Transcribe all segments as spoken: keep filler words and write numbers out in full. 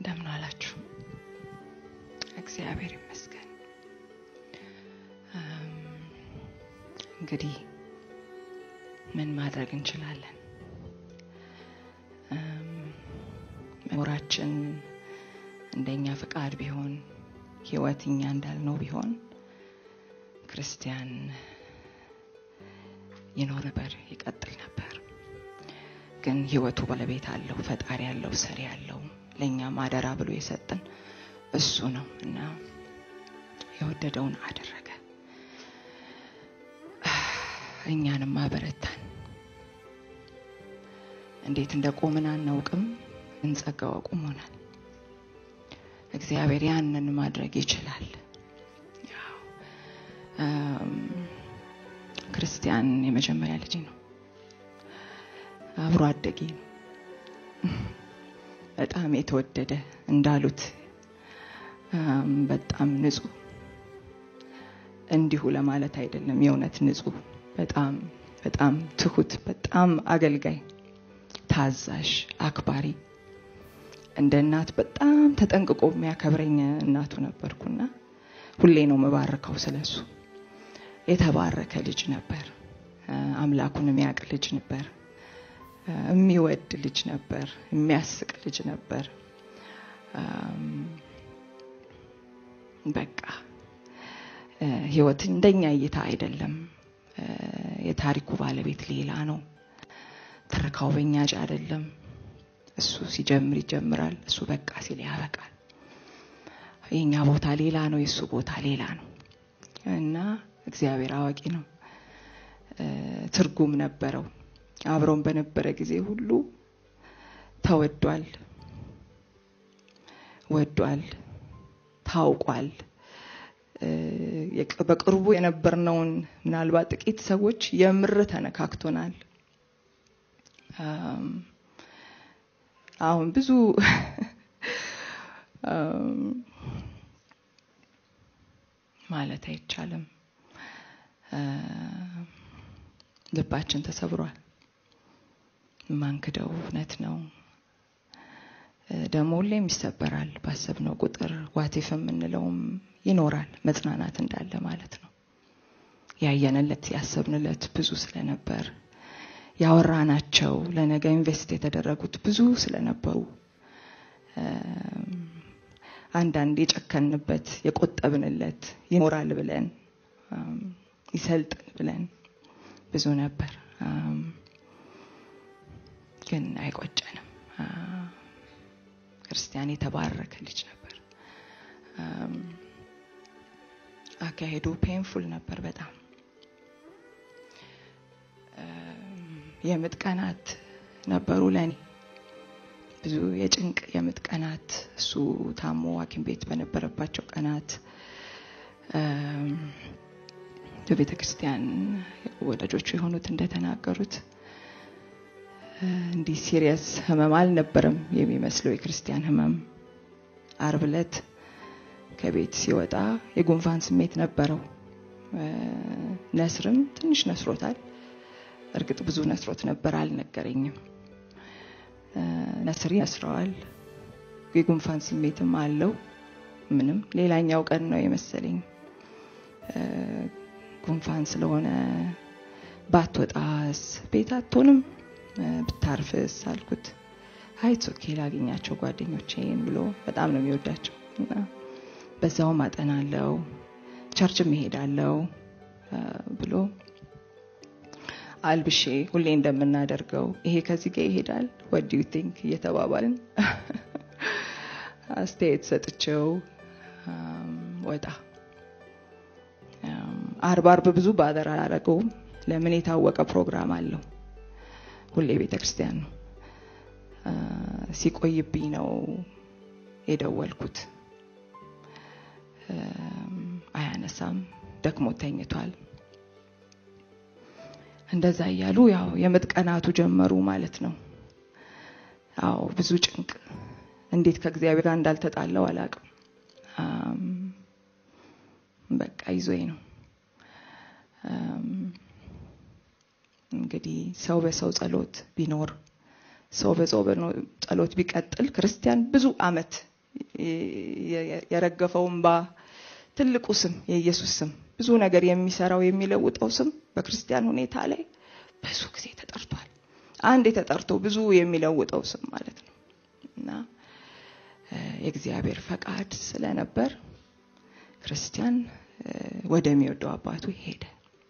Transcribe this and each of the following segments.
እንደምን አላችሁ? እግዚአብሔር ይመስገን። እንግዲህ ምን ማድረግ እንችላለን? መኖራችን እንደኛ ፍቃድ ቢሆን ህይወትኛ እንዳልነው ቢሆን ክርስቲያን ይኖር ነበር፣ ይቀጥል ነበር። ግን ህይወቱ ባለቤት አለው፣ ፈጣሪ ያለው፣ ሰሪ ያለው፣ ለኛ ማደራ ብሎ የሰጠን እሱ ነው እና የወደደውን አደረገ። እኛንም አበረታን። እንዴት እንደቆምን አናውቅም፣ እንጸጋው አቁሞናል። እግዚአብሔር ያንን ማድረግ ይችላል። ያው ክርስቲያን የመጀመሪያ ልጅ ነው፣ አብሮ አደጊ ነው። በጣም የተወደደ እንዳሉት በጣም ንጹህ፣ እንዲሁ ለማለት አይደለም፣ የእውነት ንጹህ፣ በጣም በጣም ትሁት፣ በጣም አገልጋይ፣ ታዛዥ፣ አክባሪ፣ እንደ እናት በጣም ተጠንቅቆ የሚያከብረኝ እናቱ ነበርኩና ሁሌ ነው መባረከው ስለሱ። የተባረከ ልጅ ነበር፣ አምላኩን የሚያውቅ ልጅ ነበር፣ የሚወድ ልጅ ነበር፣ የሚያስቅ ልጅ ነበር። በቃ ህይወት እንደኛ እይታ አይደለም። የታሪኩ ባለቤት ሌላ ነው። ትረካው በእኛ እጅ አይደለም። እሱ ሲጀምር ይጀምራል፣ እሱ በቃ ሲል ያበቃል። የኛ ቦታ ሌላ ነው፣ የሱ ቦታ ሌላ ነው እና እግዚአብሔር አዋቂ ነው። ትርጉም ነበረው። አብሮን በነበረ ጊዜ ሁሉ ተወዷል፣ ወዷል፣ ታውቋል። በቅርቡ የነበርነውን ምናልባት ጥቂት ሰዎች የምር ተነካክቶናል። አሁን ብዙ ማለት አይቻልም። ልባችን ተሰብሯል። ማንከደው እውነት ነው። ደሞ ሁሌም ይሰበራል። ባሰብነው ቁጥር ዋቴፍም እንለውም ይኖራል። መጽናናት እንዳለ ማለት ነው። ያየነለት ያሰብንለት ብዙ ስለነበር፣ ያወራናቸው ለነገ ኢንቨስት የተደረጉት ብዙ ስለነበሩ፣ አንዳንድ የጨከንበት የቆጠብንለት ይኖራል ብለን ይሰልጥን ብለን ብዙ ነበር። ግን አይቆጨንም። ክርስቲያን የተባረከ ልጅ ነበር። አካሄዱ ፔንፉል ነበር በጣም። የምጥ ቀናት ነበሩ ለኔ፣ ብዙ የጭንቅ የምጥ ቀናት። እሱ ታሞ ሐኪም ቤት በነበረባቸው ቀናት በቤተ ክርስቲያን ወዳጆቹ የሆኑት እንደተናገሩት እንዲህ ሲሪየስ ህመም አልነበረም የሚመስለው የክርስቲያን ህመም። ዓርብ ዕለት ከቤት ሲወጣ የጉንፋን ስሜት ነበረው። ነስርም ትንሽ ነስሮታል። እርግጥ ብዙ ነስሮት ነበር፣ አልነገረኝም። ነስሪ ነስረዋል፣ የጉንፋን ስሜትም አለው። ምንም ሌላኛው ቀን ነው የመሰለኝ ጉንፋን ስለሆነ ባትወጣስ ቤት አትሆንም ብታርፍስ አልኩት። አይቶ ላገኛቸው ጓደኞቼን ብሎ በጣም ነው የሚወዳቸው እና በዛው ማጠናለው ቸርችም እሄዳለሁ ብሎ አልብሼ ሁሌ እንደምናደርገው ይሄ ከዚህ ጋር ይሄዳል what do you think እየተባባልን አስተያየት ሰጥቼው ወጣ። ዓርብ ዓርብ ብዙ ባደር አላረገውም። ለምን የታወቀ ፕሮግራም አለው፣ ሁሌ ቤተክርስቲያን ነው። ሲቆይብኝ ነው የደወልኩት። አያነሳም፣ ደክሞ ተኝቷል። እንደዛ ያያሉ ያው የምጥ ቀናቱ ጀመሩ ማለት ነው። አው ብዙ ጭንቅ፣ እንዴት ከእግዚአብሔር ጋር እንዳልተጣላው አላውቅም። በቃ ይዞኝ ነው። እንግዲህ ሰው በሰው ጸሎት ቢኖር፣ ሰው በሰው ጸሎት ቢቀጥል ክርስቲያን ብዙ አመት የረገፈው እንባ ትልቁ ስም የኢየሱስ ስም ብዙ ነገር የሚሰራው የሚለውጠው ስም በክርስቲያን ሁኔታ ላይ ብዙ ጊዜ ተጠርቷል። አንድ የተጠርቶ ብዙ የሚለውጠው ስም ማለት ነው። እና የእግዚአብሔር ፈቃድ ስለነበር ክርስቲያን ወደሚወደው አባቱ ሄደ።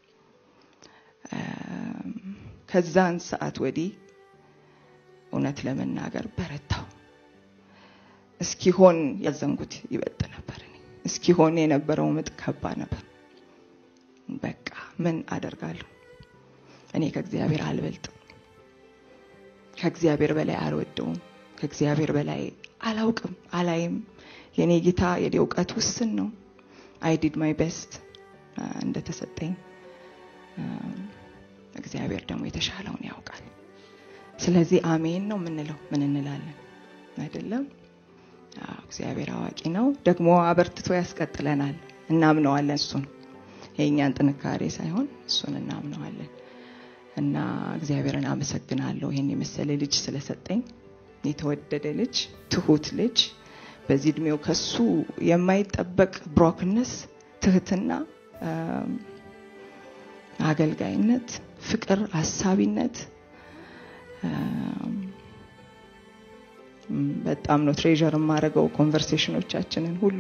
ከዛን ሰዓት ወዲህ እውነት ለመናገር በረታው። እስኪሆን ያዘንጉት ይበጥ ነበር። እኔ እስኪሆን የነበረው ምጥ ከባድ ነበር። በቃ ምን አደርጋለሁ? እኔ ከእግዚአብሔር አልበልጥም። ከእግዚአብሔር በላይ አልወደውም። ከእግዚአብሔር በላይ አላውቅም፣ አላይም። የኔ ጌታ የኔ ዕውቀት ውስን ነው። I did my best እንደተሰጠኝ እግዚአብሔር ደግሞ የተሻለውን ያውቃል። ስለዚህ አሜን ነው ምንለው። ምን እንላለን አይደለም? አዎ እግዚአብሔር አዋቂ ነው፣ ደግሞ አበርትቶ ያስቀጥለናል። እናምነዋለን እሱን። የኛን ጥንካሬ ሳይሆን እሱን እናምነዋለን። እና እግዚአብሔርን አመሰግናለሁ ይሄን የመሰለ ልጅ ስለሰጠኝ። የተወደደ ልጅ፣ ትሁት ልጅ፣ በዚህ እድሜው ከሱ የማይጠበቅ ብሮክነስ፣ ትህትና፣ አገልጋይነት፣ ፍቅር፣ አሳቢነት በጣም ነው ትሬዠር ማረገው ኮንቨርሴሽኖቻችንን ሁሉ።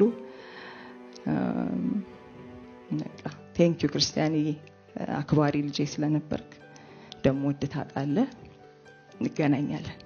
ነቃ ቴንክ ዩ ክርስቲያንዬ፣ አክባሪ ልጄ ስለነበርክ ደሞ ወድታቃለ። እንገናኛለን።